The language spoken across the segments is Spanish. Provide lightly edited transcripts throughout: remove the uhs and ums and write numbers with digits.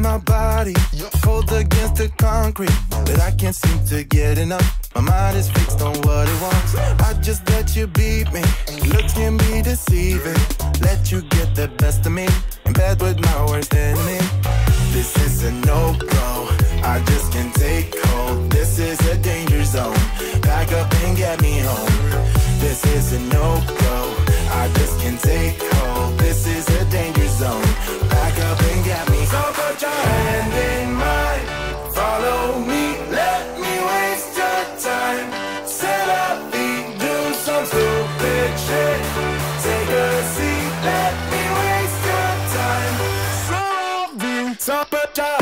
my body, cold against the concrete, but I can't seem to get enough. My mind is fixed on what it wants. I just let you beat me. Looks can be deceiving. Let you get the best of me. In bed with my worst enemy. This is a no-go. I just can't take hold. This is a danger zone. Back up and get me home. This is a no-go. I just can't take hold. This is a danger zone. Back up and get me. So put your hand in mine. Follow me. Let me waste your time. Set up feet. Do some stupid shit. Take a seat. Let me waste your time. So put your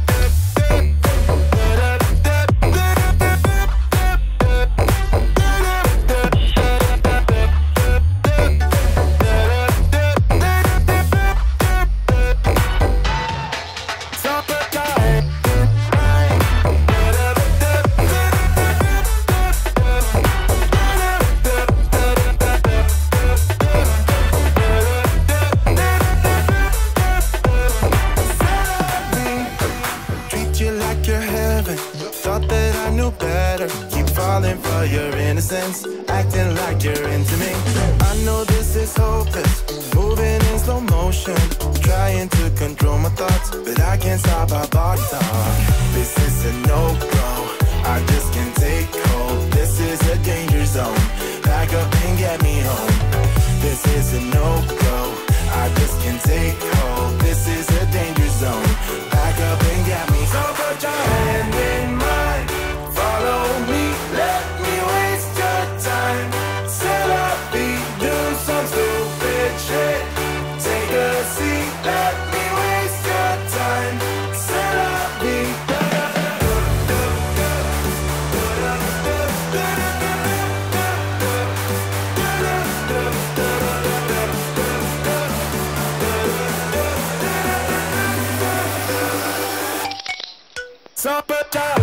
acting like you're into me. I know this is hopeless, moving in slow motion, trying to control my thoughts, but I can't stop our body talk. This is a no-go, I just can't take hold. This is a danger zone, back up and get me home. This is a no-go, I just can't take hold. This is a danger zone, back up and get me. So put your hand in mine, follow me, let me waste your time. Set up feet, do some stupid shit. Take a seat, let me waste your time. Set up feet. So put your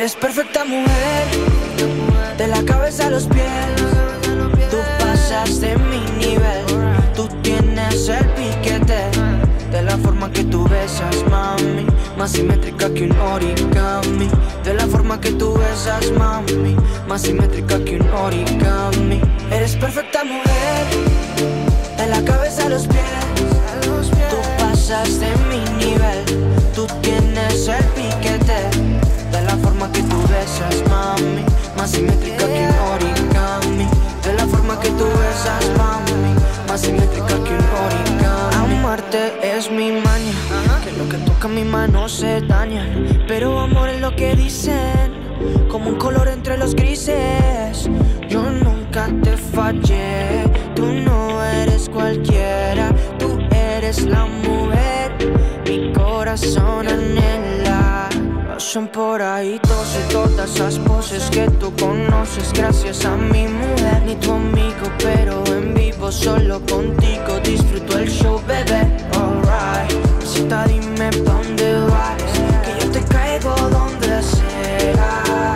Eres perfecta mujer, de la cabeza a los pies. Tú pasas de mi nivel, tú tienes el piquete. De la forma que tú besas, mami, más simétrica que un origami. De la forma que tú besas, mami, más simétrica que un origami. Eres perfecta mujer, de la cabeza a los pies. Tú pasas de mi nivel, tú tienes el piquete. De la forma que tú besas, mami, más simétrica que un origami. De la forma que tú besas, mami, más simétrica que un origami. Amarte es mi maña, que lo que toca mi mano se daña. Pero amor es lo que dicen, como un color entre los grises. Yo nunca te fallé, tú no eres cualquiera. Tú eres la mujer, mi corazón anhela. Pasan por ahí todas esas poses que tú conoces gracias a mi mujer. Ni tu amigo, pero en vivo solo contigo disfruto el show, bebé. Alright, cita, dime pa' dónde vas, que yo te caigo donde sea.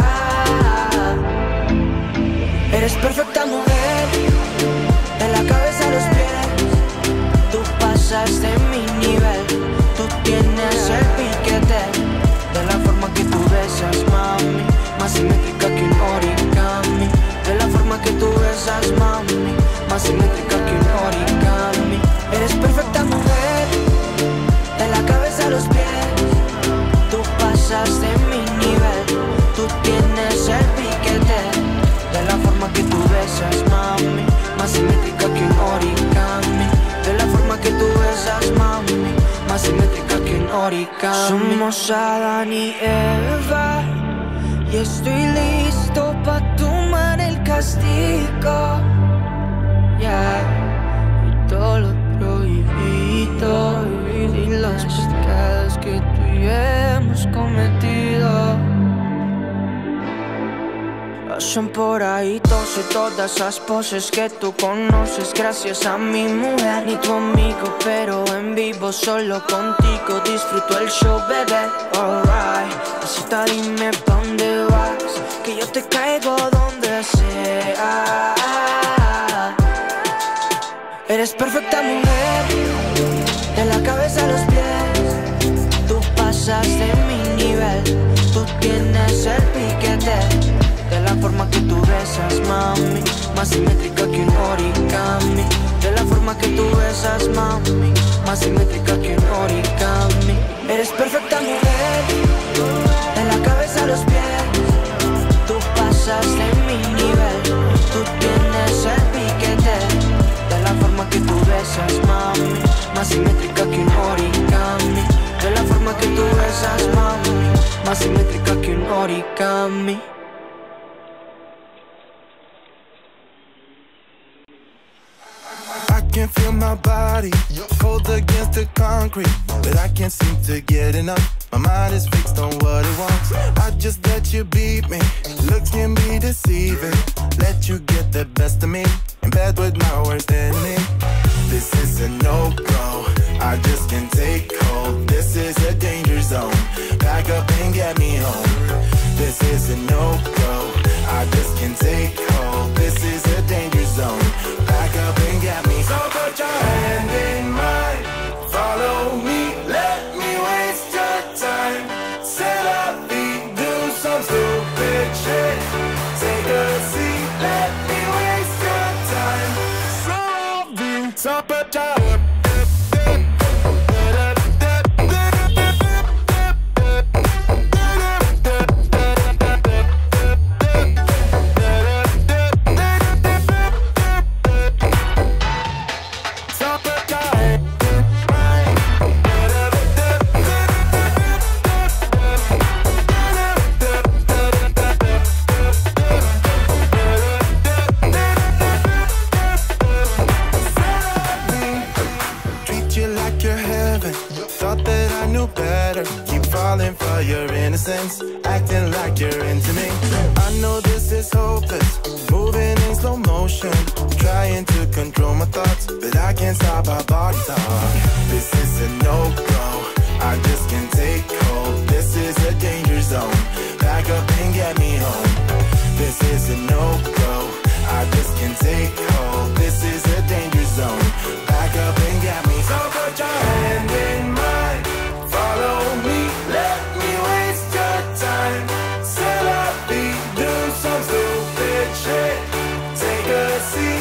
Eres perfecta mujer, de la cabeza a los pies. Tú pasas de mi nivel, tú tienes el piquete. De la forma que tú besas, mami, más simétrica que un origami. De la forma que tú besas, mami, más simétrica que un origami. Eres perfecta mujer, de la cabeza a los pies. Tú pasas de mi nivel, tú tienes el piquete. De la forma que tú besas, mami, más simétrica que un origami. De la forma que tú besas, mami, más simétrica que un origami. Somos Adán y Eva, y estoy listo pa' tomar el castigo. Yeah. Y todo lo prohibido y los pecados que tú y yo hemos cometido. Pasan por ahí todas esas poses que tú conoces gracias a mi mujer. Ni tu amigo, pero en vivo solo contigo disfruto el show, bebé. Alright, cita, dime pa' dónde vas, que yo te caigo donde sea. Eres perfecta mujer, de la cabeza a los pies. Tú pasas de mi nivel, tú tienes el piquete. De la forma que tú besas, mami, más simétrica que un origami. De la forma que tú besas, mami, más simétrica que un origami. Eres perfecta mujer, de la cabeza a los pies. Tú pasas de mi nivel, tú tienes el piquete. De la forma que tú besas, mami, más simétrica que un origami. De la forma que tú besas, mami, más simétrica que un origami. I can feel my body cold against the concrete, but I can't seem to get enough. My mind is fixed on what it wants. I just let you beat me. Looks can be deceiving. Let you get the best of me in bed with my worst enemy. This is a no-go, I just can't take hold. This is a danger zone, back up and get me home. This is a no-go, I just can't take hold. This is a danger zone, back up and get me home. So put your hand in mine, follow me, let me waste your time. Set up feet, do some stupid shit. Take a seat, let me waste your time. So put your acting like you're into me. I know this is hopeless, moving in slow motion, trying to control my thoughts, but I can't stop our body talk. This is a no-go, I just can't take hold. This is a danger zone, back back up and get me home. This is a no-go, I just can't take hold. This is a danger zone, back up and get me. So put your hand in mine, follow me, let me waste your time. C'est la vie, do some stupid shit, take a seat.